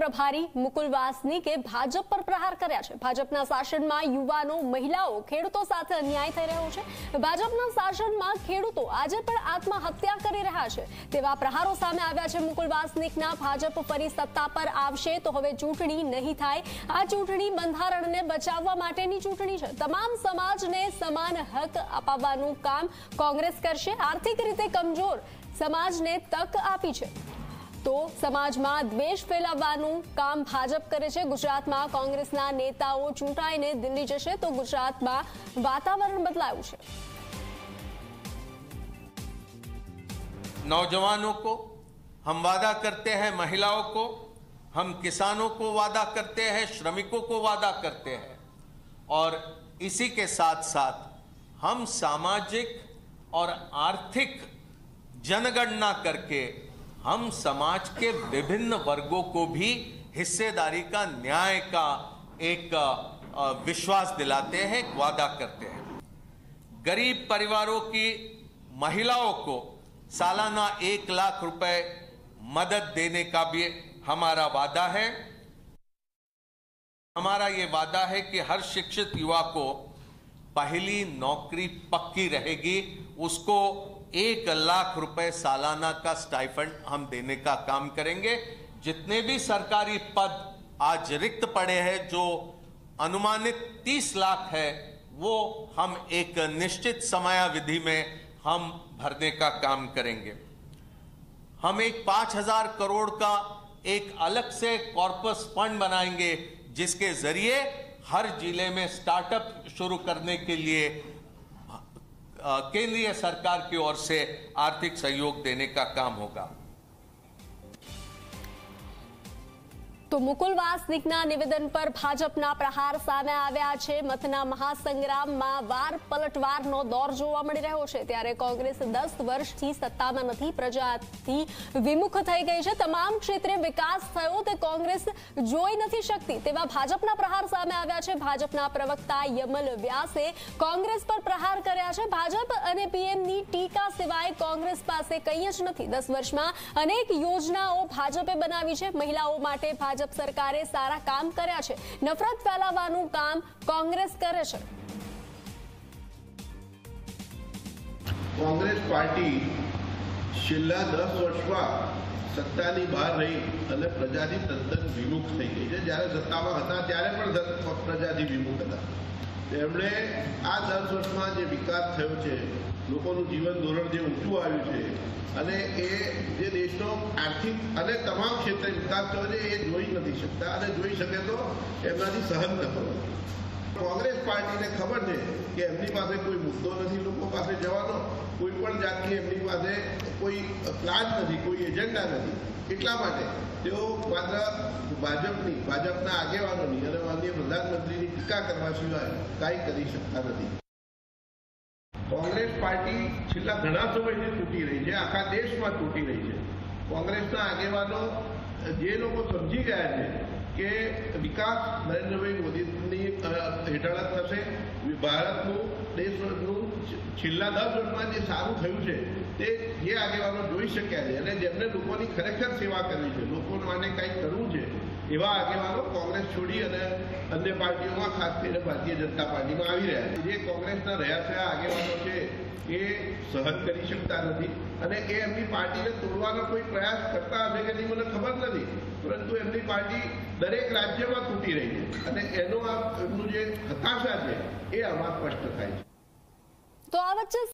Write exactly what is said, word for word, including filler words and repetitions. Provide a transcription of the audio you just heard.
પ્રભારી મુકુલ વાસનિકે ભાજપ પર પ્રહાર કર્યા છે। ભાજપના શાસનમાં યુવાનો, મહિલાઓ, ખેડૂતો સાથે અન્યાય થઈ રહ્યો છે। ભાજપના શાસનમાં ખેડૂતો આજે પણ આત્મહત્યા કરી રહ્યા છે તેવા પ્રહારો સામે આવ્યા છે। મુકુલ વાસનિકના ભાજપ ફરી સત્તા પર આવશે તો હવે ચૂંટણી નહીં થાય। આ ચૂંટણી બંધારણને બચાવવા માટેની ચૂંટણી છે। તમામ સમાજને સમાન હક અપાવવાનું કામ કોંગ્રેસ કરશે। આર્થિક રીતે કમજોર સમાજને તક આપી છે તો સમાજમાં દ્વેષ ફેલાવવાનું કામ ભાજપ કરે છે। ગુજરાતમાં કોંગ્રેસના નેતાઓ ચૂંટાઈને દિલ્હી જશે તો ગુજરાતમાં વાતાવરણ બદલાયું છે। नौजवानों को हम वादा करते हैं, महिलाओं को, हम किसानों को वादा करते हैं, श्रमिकों को वादा करते हैं और इसी के साथ साथ हम सामाजिक और आर्थिक जनगणना करके हम समाज के विभिन्न वर्गों को भी हिस्सेदारी का, न्याय का एक विश्वास दिलाते हैं, एक वादा करते हैं। गरीब परिवारों की महिलाओं को सालाना एक लाख रुपए मदद देने का भी हमारा वादा है। हमारा ये वादा है कि हर शिक्षित युवा को पहली नौकरी पक्की रहेगी, उसको एक लाख रुपए सालाना का स्टाइफंड हम देने का काम करेंगे। जितने भी सरकारी पद आज रिक्त पड़े हैं, जो अनुमानित तीस लाख है, वो हम एक निश्चित समयावधि में हम भरने का काम करेंगे। हम एक पांच हजार करोड़ का एक अलग से कॉर्पस फंड बनाएंगे जिसके जरिए हर जिले में स्टार्टअप शुरू करने के लिए केंद्रीय सरकार की ओर से आर्थिक सहयोग देने का काम होगा। તો મુકુલ વાસનિકના નિવેદન પર ભાજપના પ્રહાર સામે આવ્યા છે। મતના મહાસંગ્રામમાં વાર પલટવારનો દોર જોવા મળી રહ્યો છે ત્યારે કોંગ્રેસ દસ વર્ષથી સત્તામાં નથી, પ્રજાથી વિમુખ થઈ ગઈ છે। તમામ ક્ષેત્રે વિકાસ થયો તે કોંગ્રેસ જોઈ નથી શકતી તેવા ભાજપના પ્રહાર સામે આવ્યા છે। ભાજપના પ્રવક્તા યમલ વ્યાસે કોંગ્રેસ પર પ્રહાર કર્યા છે। ભાજપ અને પીએમની ટીકા સિવાય કોંગ્રેસ પાસે કંઈ જ નથી। દસ વર્ષમાં અનેક યોજનાઓ ભાજપે બનાવી છે। મહિલાઓ માટે ભાજપ ભાજપ સરકારે સારા કામ કર્યા છે। નફરત ફેલાવવાનું કામ કોંગ્રેસ કરે છે। કોંગ્રેસ પાર્ટી છેલ્લા દસ વર્ષમાં સત્તાની બહાર રહી અને પ્રજાથી તદ્દન વિમુખ થઈ ગઈ છે। જ્યારે સત્તામાં હતા ત્યારે પણ પ્રજાથી વિમુખ હતા। તેમણે આ દસ વર્ષમાં જે વિકાસ થયો છે, લોકોનું જીવન ધોરણ જે ઊંચું આવ્યું છે અને એ જે દેશનો આર્થિક અને તમામ ક્ષેત્રે વિકાસ થયો છે એ જોઈ નથી શકતા અને જોઈ શકે તો એમનાથી સહન ન કરો। કોંગ્રેસ પાર્ટીને ખબર છે કે એમની પાસે કોઈ મુદ્દો નથી લોકો પાસે જવાનો, કોઈ પણ જાતની એમની પાસે કોઈ પ્લાન નથી, કોઈ એજન્ડા નથી। એટલા માટે તેઓ માત્ર ભાજપની ભાજપના આગેવાનોની અને માનનીય પ્રધાનમંત્રીની ટીકા કરવા સિવાય કાંઈ કરી શકતા નથી। કોંગ્રેસ પાર્ટી છેલ્લા ઘણા સમયથી તૂટી રહી છે, આખા દેશમાં તૂટી રહી છે। કોંગ્રેસના આગેવાનો જે લોકો સમજી ગયા છે કે વિકાસ નરેન્દ્રભાઈ મોદીની હેઠળ જ થશે, ભારતનું દેશનું છેલ્લા દસ વર્ષમાં જે સારું થયું છે તે જે આગેવાનો જોઈ શક્યા છે અને જેમને લોકોની ખરેખર સેવા કરવી છે, લોકો માટે કંઈક કરવું છે, એવા આગેવાનો કોંગ્રેસ છોડી અને અન્ય પાર્ટીઓમાં, ખાસ કરીને ભારતીય જનતા પાર્ટીમાં આવી રહ્યા છે। જે કોંગ્રેસના રહ્યા છે આગેવાનો છે એ સહન કરી શકતા નથી અને એ એમની પાર્ટીને તોડવાનો કોઈ પ્રયાસ કરતા હશે કે નહીં મને ખબર નથી, પરંતુ એમની પાર્ટી દરેક રાજ્યમાં તૂટી રહી છે અને એનો આ એમનું જે હતાશા છે એ આમાં સ્પષ્ટ થાય છે। તો આ વચ્ચે